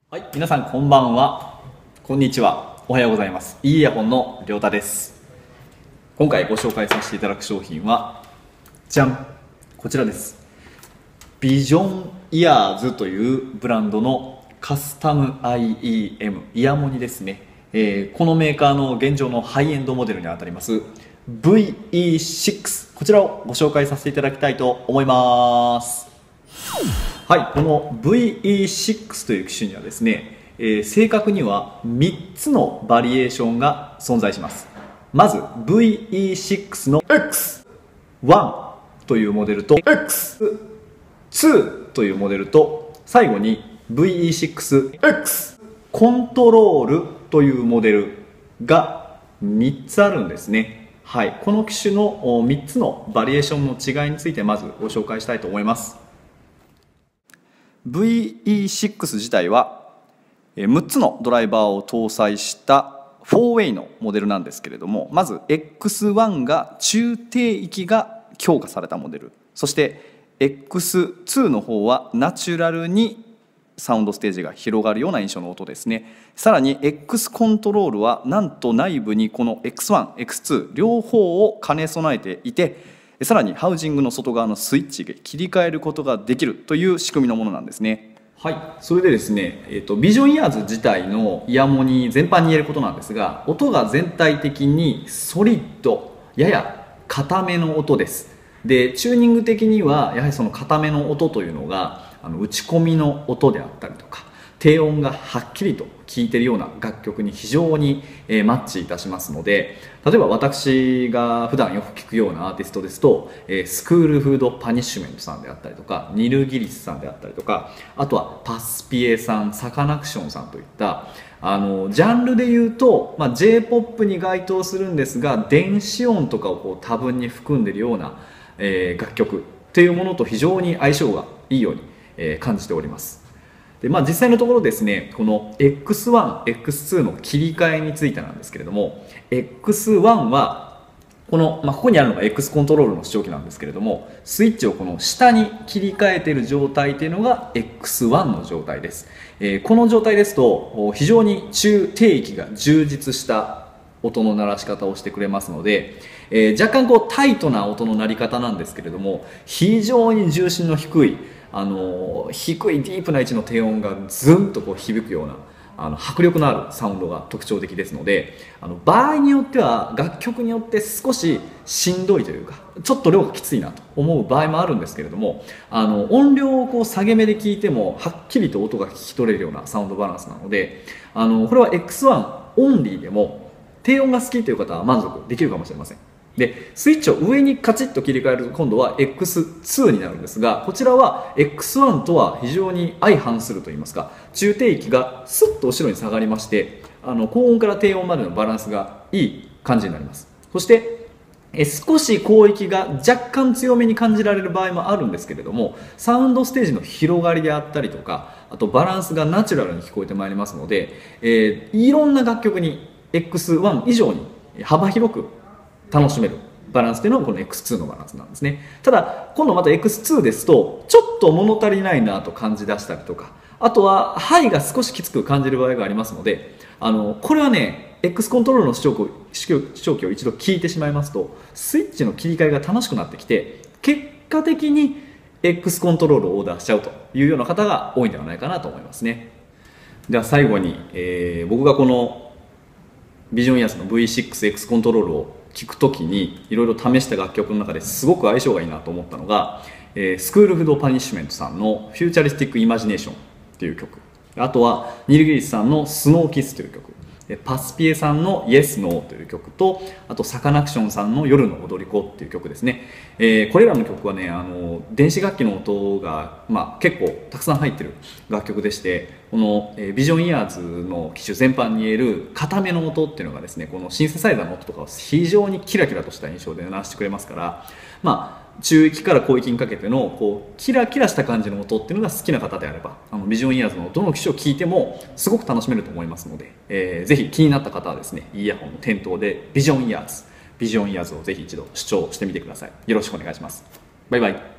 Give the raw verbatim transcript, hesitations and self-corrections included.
はい、皆さんこんばんは、こんにちは、おはようございます。いいイヤホンのりょうたです。今回ご紹介させていただく商品は、じゃん、こちらです。ビジョンイヤーズというブランドのカスタム アイイーエム イヤモニですね。えー、このメーカーの現状のハイエンドモデルにあたります ブイイーシックス、こちらをご紹介させていただきたいと思います。はい、この ブイイーシックス という機種にはですね、えー、正確にはみっつのバリエーションが存在します。まず ブイイーシックス の エックスワン というモデルと エックスツー というモデルと、最後に ブイイーシックスエックス コントロールというモデルがみっつあるんですね。はい、この機種のみっつのバリエーションの違いについてまずご紹介したいと思います。ブイイーシックス 自体はむっつのドライバーを搭載したフォーウェイのモデルなんですけれども、まず エックスワン が中低域が強化されたモデル、そして エックスツー の方はナチュラルにサウンドステージが広がるような印象の音ですね。さらに X コントロールはなんと内部にこの エックスワン、エックスツー 両方を兼ね備えていて、さらにハウジングの外側のスイッチで切り替えることができるという仕組みのものなんですね。はい、それでですね、えーと、ビジョンイヤーズ自体のイヤモニ全般に言えることなんですが、音が全体的にソリッド、やや硬めの音です。で、チューニング的にはやはりその硬めの音というのがあの打ち込みの音であったりとか、低音がはっきりと聴いているような楽曲に非常にマッチいたしますので、例えば私が普段よく聴くようなアーティストですと、スクールフードパニッシュメントさんであったりとか、ニル・ギリスさんであったりとか、あとはパスピエさん、サカナクションさんといったあのジャンルでいうと、まあ、J-ポップ に該当するんですが、電子音とかをこう多分に含んでいるような、えー、楽曲というものと非常に相性がいいように、えー、感じております。で、まあ、実際のところですね、この エックスワン、エックスツー の切り替えについてなんですけれども、エックスワン はこの、まあ、ここにあるのが X コントロールの視聴器なんですけれども、スイッチをこの下に切り替えている状態というのが エックスワン の状態です。えー、この状態ですと非常に中低域が充実した音の鳴らし方をしてくれますので、えー、若干こうタイトな音の鳴り方なんですけれども、非常に重心の低いあの低いディープな位置の低音がズンとこう響くようなあの迫力のあるサウンドが特徴的ですので、あの場合によっては楽曲によって少ししんどいというか、ちょっと量がきついなと思う場合もあるんですけれども、あの音量をこう下げ目で聞いてもはっきりと音が聞き取れるようなサウンドバランスなので、あのこれは エックスワン オンリーでも低音が好きという方は満足できるかもしれません。で、スイッチを上にカチッと切り替えると今度は エックスツー になるんですが、こちらは エックスワン とは非常に相反するといいますか、中低域がスッと後ろに下がりまして、あの高音から低音までのバランスがいい感じになります。そしてえ少し高域が若干強めに感じられる場合もあるんですけれども、サウンドステージの広がりであったりとか、あとバランスがナチュラルに聞こえてまいりますので、えー、いろんな楽曲に エックスワン 以上に幅広く楽しめるバランスというのがこの エックスツー のバランスなんですね。ただ今度また エックスツー ですとちょっと物足りないなと感じ出したりとか、あとはハイが少しきつく感じる場合がありますので、あのこれはね X コントロールの視聴器を視聴器を一度聞いてしまいますと、スイッチの切り替えが楽しくなってきて、結果的に X コントロールをオーダーしちゃうというような方が多いんではないかなと思いますね。では最後に、えー、僕がこのビジョンイヤーズの ブイイーシックスエックス コントロールを聴くときにいろいろ試した楽曲の中ですごく相性がいいなと思ったのが、えー、スクールフードパニッシュメントさんのフューチャリスティックイマジネーションという曲、あとはニル・ギリスさんのスノーキスという曲、パスピエさんのイエス・ノーという曲と、あとサカナクションさんの夜の踊り子っていう曲ですね。えー、これらの曲はね、あの電子楽器の音が、まあ、結構たくさん入ってる楽曲でして、この、えー、ビジョンイヤーズの機種全般に言える固めの音っていうのがですね、このシンセサイザーの音とかを非常にキラキラとした印象で鳴らしてくれますから、まあ中域から高域にかけてのこうキラキラした感じの音っていうのが好きな方であれば、あのビジョンイヤーズのどの機種を聴いてもすごく楽しめると思いますので、えー、ぜひ気になった方はですね、イヤホンの店頭でビジョンイヤーズビジョンイヤーズをぜひ一度視聴してみてください。よろしくお願いします。バイバイ。